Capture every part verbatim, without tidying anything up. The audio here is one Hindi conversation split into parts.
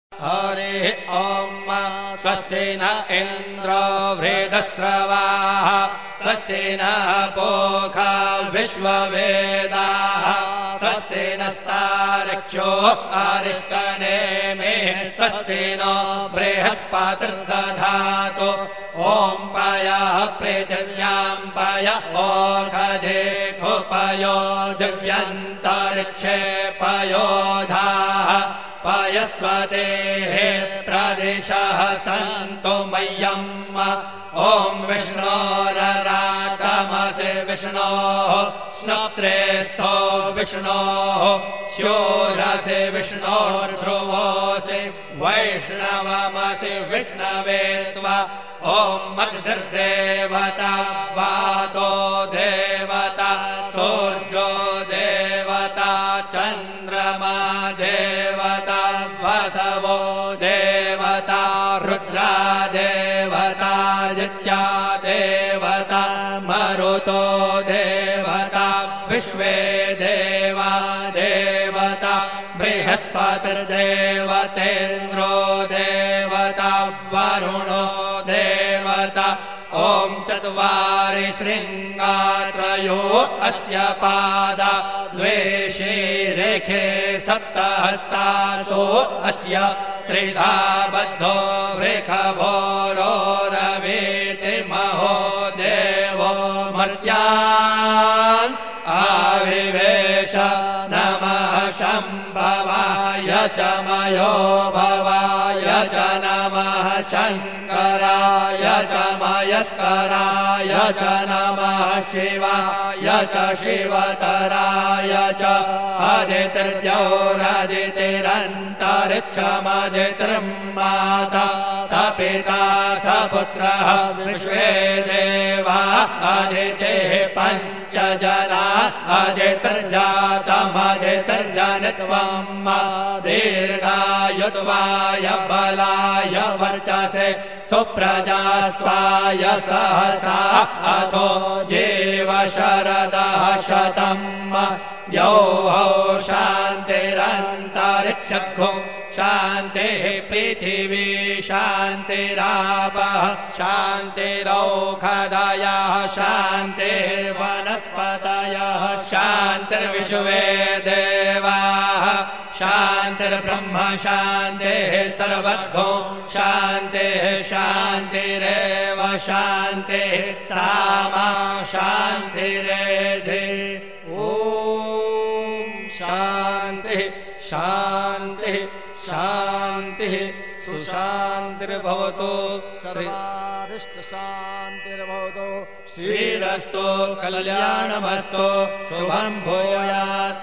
हरे ओम स्वस्ति न इंद्रो वृद्धश्रवाः स्वस्ति न पूषा विश्ववेदाः स्वस्ति नस्तार्क्ष्यो अरिष्टनेमिः स्वस्ति नो बृहस्पतिर्दधातु ओम पयः पृथिव्यां पय ओषधे खुपयो दिव्यन्तरिक्षे पयोधाः पयस्वतेः प्रदिशः सन्तु मह्यम् ओम विष्णोरराटमसि विष्णोः श्नोत्रेस्थो विष्णोः शूरसि विष्णोर्ध्रुवोऽसि वैष्णवमसि विष्णवे त्वा ओम अग्निर्देवता वातो देवता सूर्यो देवता चन्द्रमा देवता वसवो देवता रुद्रा देवता आदित्या देवता मरुतो देवता विश्वे देवा देवता बृहस्पतिर्देवतेन्द्रो देवता वरुणो देवता ओम चत्वारि शृंगात्रयो अस्य पादा द्वे शीरेखे सप्तहस्तासो अस्य त्रिधा बद्धो वृषभोरो रवीति महो देवो मर्त्यान् आविवेश नमः शम्भवाय च मयो भवाय च नमः शङ्कराय च मयस्कराय च नमः शिवाय च शिवतराय च अदितिर्द्यौरदितिरन्तरिक्षमदितिर्माता स पिता स पुत्रः विश्वे देवा अदितिः पञ्च जना अदितिर्जातमदितिर्जनित्वम् दीर्घायुत्वाय बलाय वर्चसे सुप्रजास्त्वाय सहसा अथो जीव शरदः शतम् यौः शान्तिरन्तरिक्षगो शान्तिः पृथिवी शान्तिरापः शान्तिरौषधयः शान्तिर्वनस्पतयः शान्तिर्विश्वे देवाः शान्तिर्ब्रह्म शान्तिः सर्वगो शान्तिः शान्तिरेव शान्तिः सामा शान्तिरेधि ओम शान्तिः शान्तिः शान्तिः सुशान्तिर्भवतु सर्वारिष्ट शान्तिर्भवतु श्रीरस्तु कल्याणमस्तु शुभं भूयात्।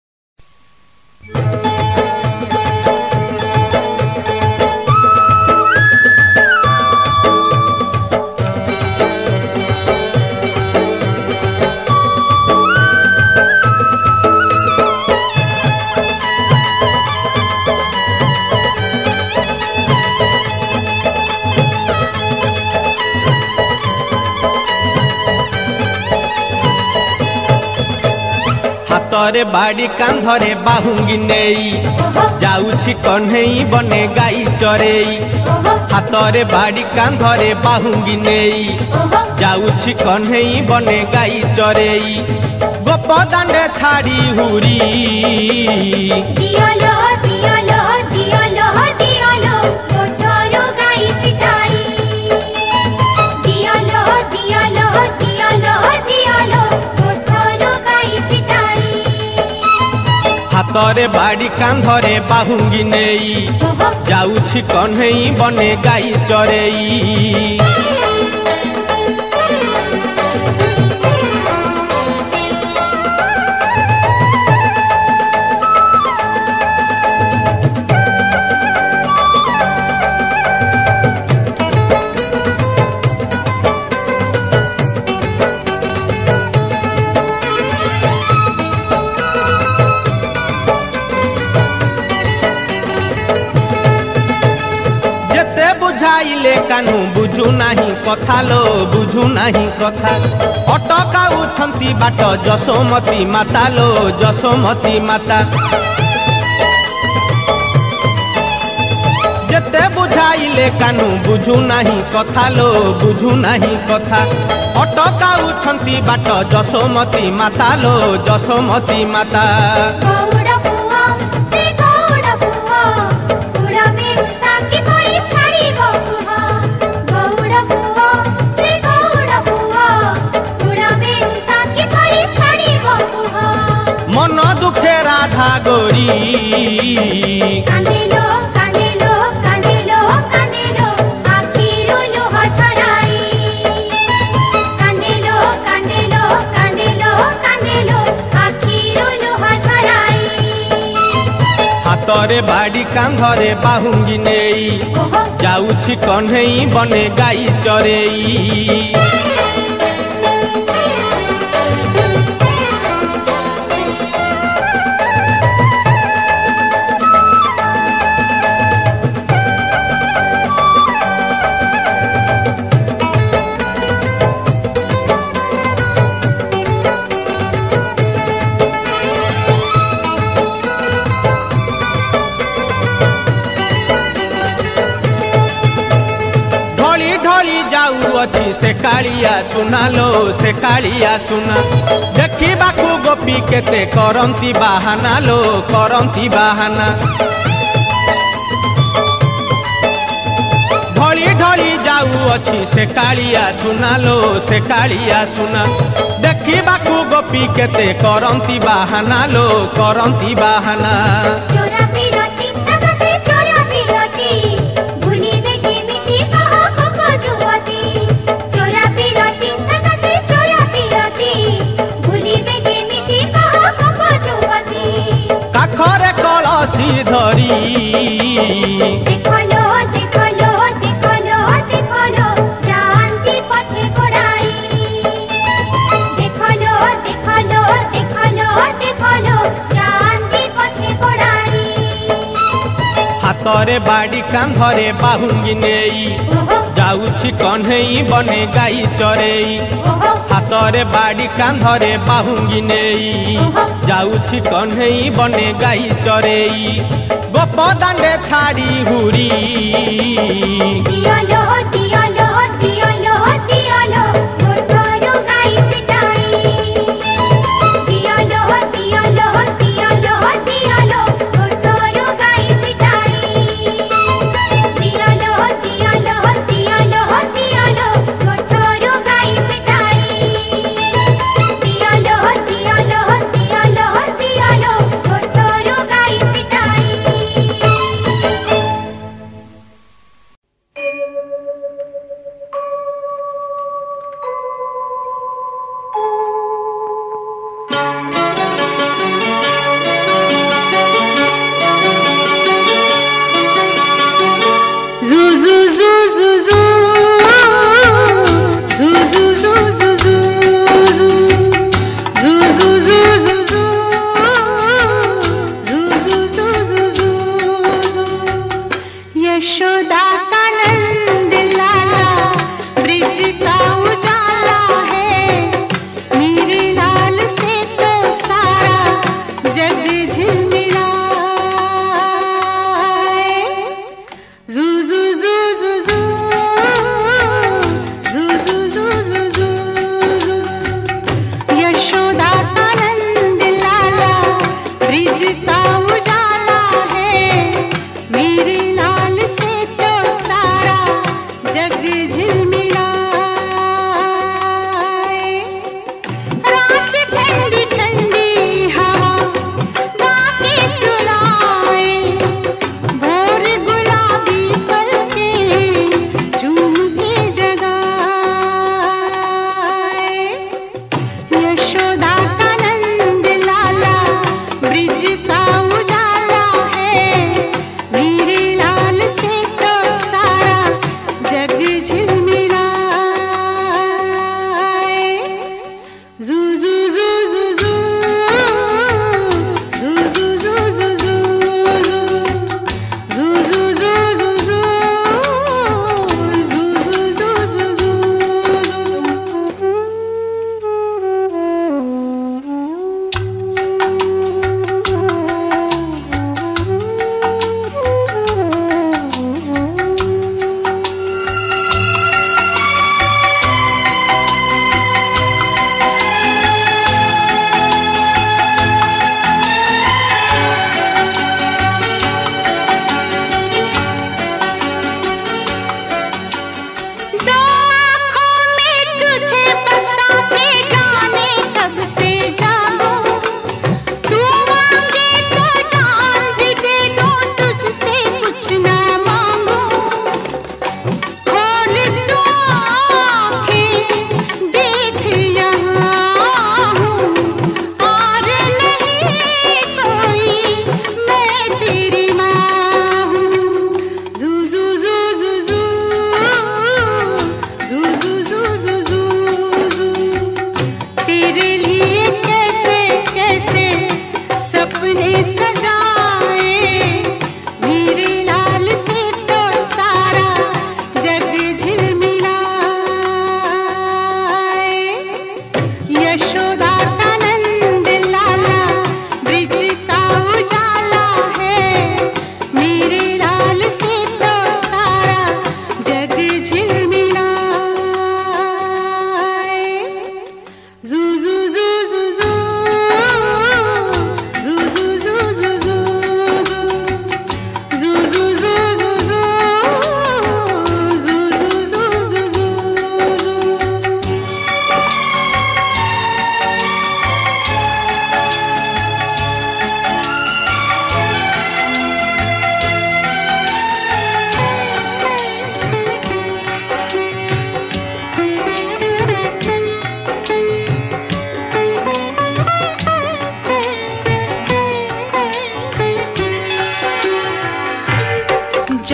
हातरे बाड़ी कांधरे बाहुंगी नेई जाउछि कन्हई बने गाई चरेई हातरे बाड़ी कांधरे बाहुंगी नेई जाउछि कन्हई बने गाई चरेई गोपदांडे छाड़ी हुरी दियालो दियालो दियालो दियालो कोठरो गाई पिटाई दियालो दियालो दियालो दियालो कोठरो गाई पिटाई हातरे बाड़ी कांधरे बाहुंगी नेई जाउछि कन्हई बने गाई चरेई बुझाइले कानू बुझु नाही कथा लो बुझु नाही कथा अटकाउछंती बाट जशोमती माता लो जशोमती माता बुझाइले कानू बुझु नाही कथा लो बुझु नाही कथा अटकाउछंती बाट जशोमती माता लो जशोमती माता गौड़ पुआ से गौड़ पुआ पूरा में साकी परी छाड़ी बकुहा गौड़ पुआ से गौड़ पुआ पूरा में साकी परी छाड़ी बकुहा मन दुखे राधा गोरी कांदेलो कांदेलो कांदेलो कांदेलो आखिरो लोह छराई कांदेलो कांदेलो कांदेलो कांदेलो आखिरो लोह छराई हातरे बाड़ी कांधरे बाहुंगी नेई ओहो जाउछि कन्हई बने गाई चरेई अछि से कालिया सुना लो से कालिया सुना देखिबाकू गोपी केते करंती बाहाना लो करंती बाहाना ढली ढली जाऊ अछि से कालिया सुना लो से कालिया सुना देखिबाकू गोपी केते करंती बाहाना लो करंती बाहाना चोरा पिरती तसते चोरा पिरती भूली बेटी मिठी कहा को जुवती चोरा पिरती तसते चोरा पिरती भूली बेटी मिठी कहा को जुवती काखरे कलसी धरी देखलो देखलो देखलो देखलो जानती पछे कोड़ाई देखलो देखलो देखलो देखलो जानती पछे कोड़ाई हातरे बाड़ी कांधरे बाहुंगी नेई ओहो जाउछि कन्हई बने गाई चरेई ओहो हातरे बाड़ी कांधरे बाहुंगी नेई जाउछि कन्हई बने गाई चरेई गोप दांडे छाड़ी हुरी दियालो दियालो दियालो दियालो मोटरो गाई पिटाई दियालो दियालो दियालो दियालो मोटरो गाई पिटाई दियालो दियालो दियालो दियालो मोटरो गाई पिटाई दियालो दियालो दियालो दियालो मोटरो गाई पिटाई यशोदा का नंद लाला ब्रिज का उजाला है मेरे लाल से तो सारा जग झिलमिला है जू जू जू जू जू जू जू जू जू जू यशोदा का नंद लाला ब्रिज का उजाला है मेरे लाल से तो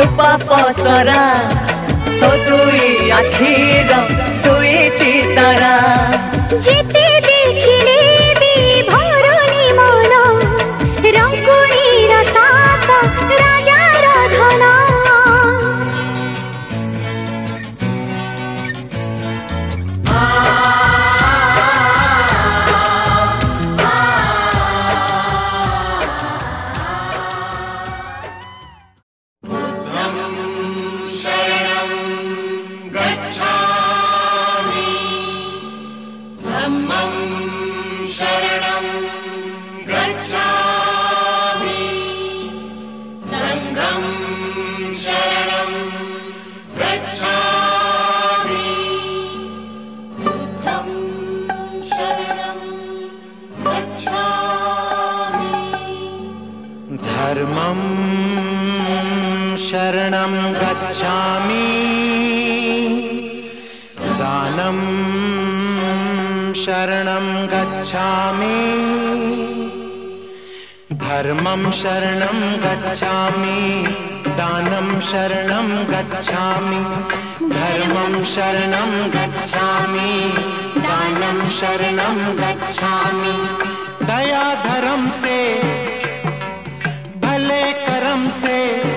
रूपा पसरा तो दुई आखिर दुईटी तारा जेते देखिले भी भरनी मन रंगुणी रसात राजा धन धर्मं शरणं गच्छामि दानं शरणं गच्छामि धर्मं शरणं गच्छामि दानं शरणं गच्छामि धर्मं शरणं गच्छामि दानं शरणं गच्छामि दया धर्म से भले कर्म से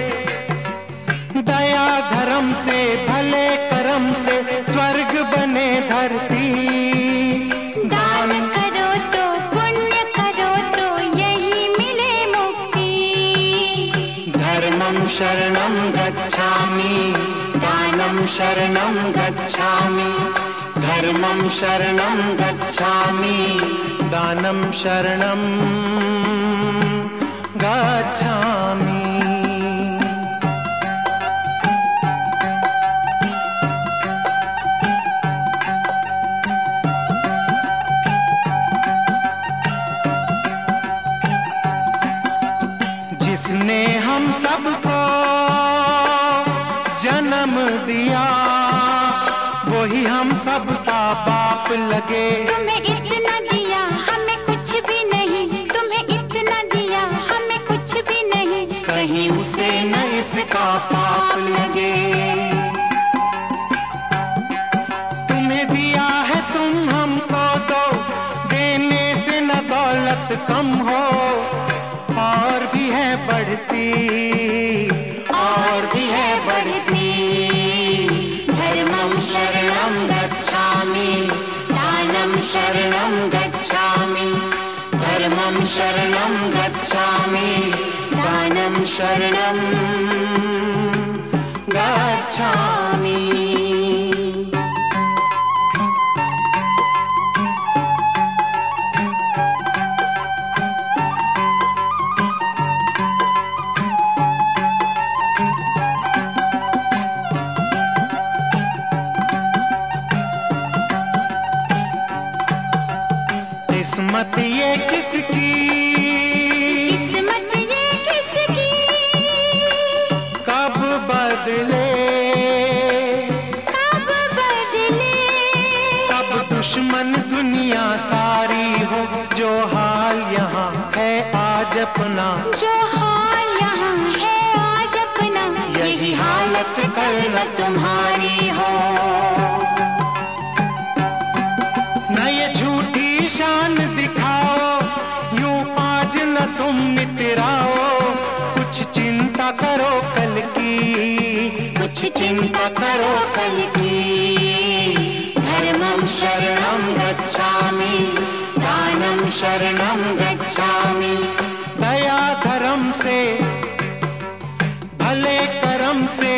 दया धर्म से भले कर्म से स्वर्ग बने धरती दान करो तो पुण्य करो तो यही मिले मुक्ति धर्मं शरणं गच्छामि दानं शरणं गच्छामि धर्मं शरणं गच्छामि दानं शरणं गच्छामि जिसने हम सबको जन्म दिया वही हम सबका बाप लगे तुम्हें इतना दिया हमें कुछ भी नहीं तुम्हें इतना दिया हमें कुछ भी नहीं कहीं उसे न इसका पाप लगे तुम्हें दिया है तुम हमको दो देने से न दौलत कम हो और भी है बढ़ती और भी है बढ़ती धर्मं शरणं गच्छामि दानं शरणं गच्छामि धर्मं शरणं गच्छामि दानं शरणं गच्छामि किस्मत ये किसकी किस्मत ये किसकी कब बदले कब बदले कब दुश्मन दुनिया सारी हो जो हाल यहाँ है आज अपना जो हाल यहाँ है आज अपना यही हालत कल न तुम्हारी हो न ये झूठी शान दिखाओ यूं आज न तुम मितराओ कुछ चिंता करो कल की कुछ चिंता करो कल की धर्मं शरणं गच्छामि दानं शरणं गच्छामि दया धर्म से भले कर्म से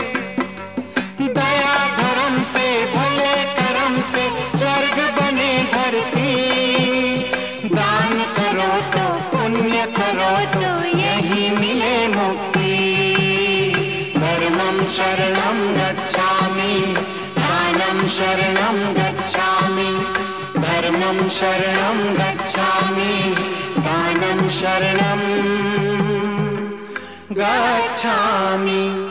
दया धर्म से भले कर्म से स्वर्ग बने धरती दान करो तो पुण्य करो तो यही मिले मुक्ति धर्मं शरणं गच्छामि दानं शरणं गच्छामि धर्मं शरणं गच्छामि दानं शरणं गच्छामि